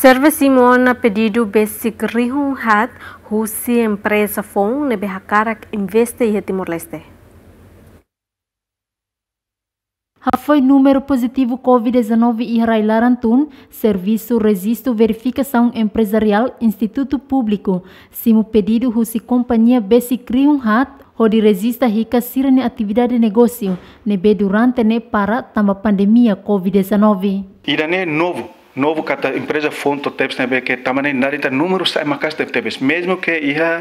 Serve Simona pedido basic rihung hat husi empresa fong nebe hakarak investe e Timor-Leste. Foi número positivo Covid-19 e Raillarantun, Serviço Registro Verificação Empresarial Instituto Público, simo pedido husi companhia basic rihung hat onde registra rica sirene atividade de negócio nebe durante ne para tamba pandemia Covid-19. Irane novo kata empresa fonto tepes nebe que tamane narita número sai makas tepes mesmo que ia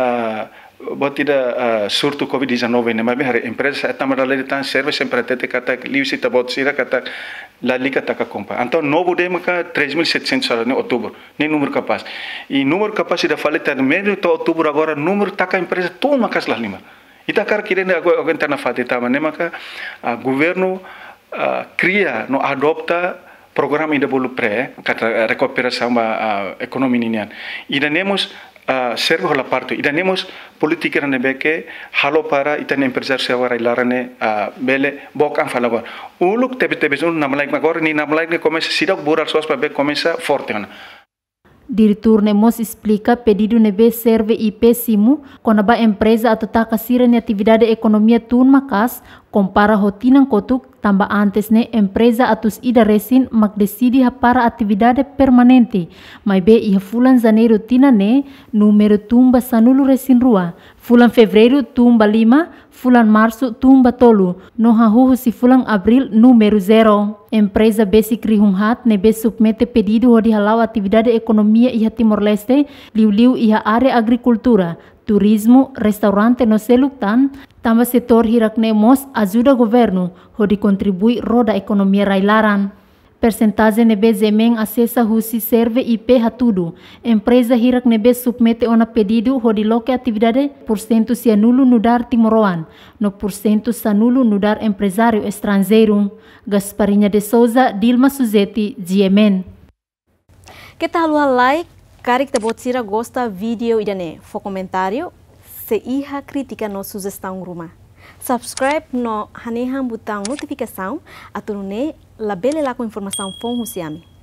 botida surto Covid-19 ne mabe hare empresa tamara le tan serve sempre tete kata liusita botsira kata la liga taka compa então novo de maka 3.700 em outubro nem número capaz e número capaz da faleta mesmo to outubro agora número taka empresa tu makas lá lima ita kar kirene agora tá na fateta mane maka governo cria no adopta programa ainda bolu pré kata recuperação economia ninian ida nemos serve hola parto ida nemos politika nebe que halo para ita empresário se agora ilarane bele bokang falago uluk tebe un namlaik agora ni namlaik ne começa sidak burar sos para começa forte ana. Diretor Nemos explica pedido nebe serve IP simu quando a empresa atata sirene atividade economia tun makas compara rotina kotuk tamba antes ne empresa atus ida resin mak decidi para atividade permanente mas be ia fulan janeiro tina ne número tumba sanulu resin rua fulan fevereiro tumba 5 fulan março tumba tolu no hahu si fulan abril número 0 empresa basic rihung hat nebe submete pedido hodi halau atividade economia iha Timor-Leste liu iha área agricultura turismo, restaurante no seluktan, tamba setor hirak nemos ajuda governo, hodi contribui roda economia railaran. Percentagem nebe zemeng acessa husi serve IP hatudu. Empresa hirak nebe submete ona pedido hodi loke atividade % sia nulo nudar timoroan, no % sa nulo nudar empresário estrangeiro. Gasparinha de Souza, Dilma Suzeti, GMN. Que tal o like? Karik te botsira gosta vídeo idane for comentário se iha crítica no sugestão ruma. Subscribe no haneham botão notificação atau ne labele lá com informação fon husiami.